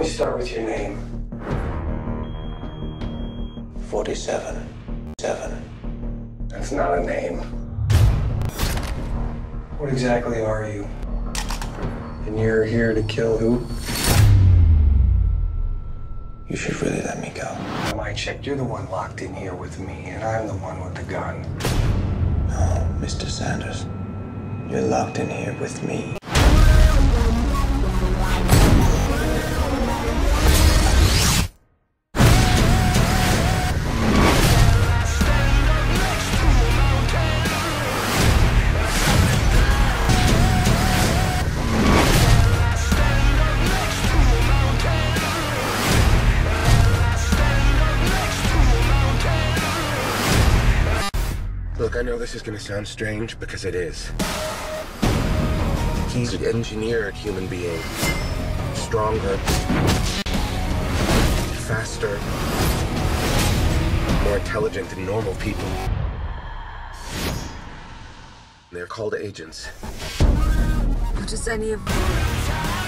always start with your name. 47. 7. That's not a name. What exactly are you? And you're here to kill who? You should really let me go. I checked. You're the one locked in here with me, and I'm the one with the gun. No, Mr. Sanders. You're locked in here with me. Look, I know this is gonna sound strange, because it is. He's an engineered human being. Stronger. Faster. More intelligent than normal people. They're called agents. What does any of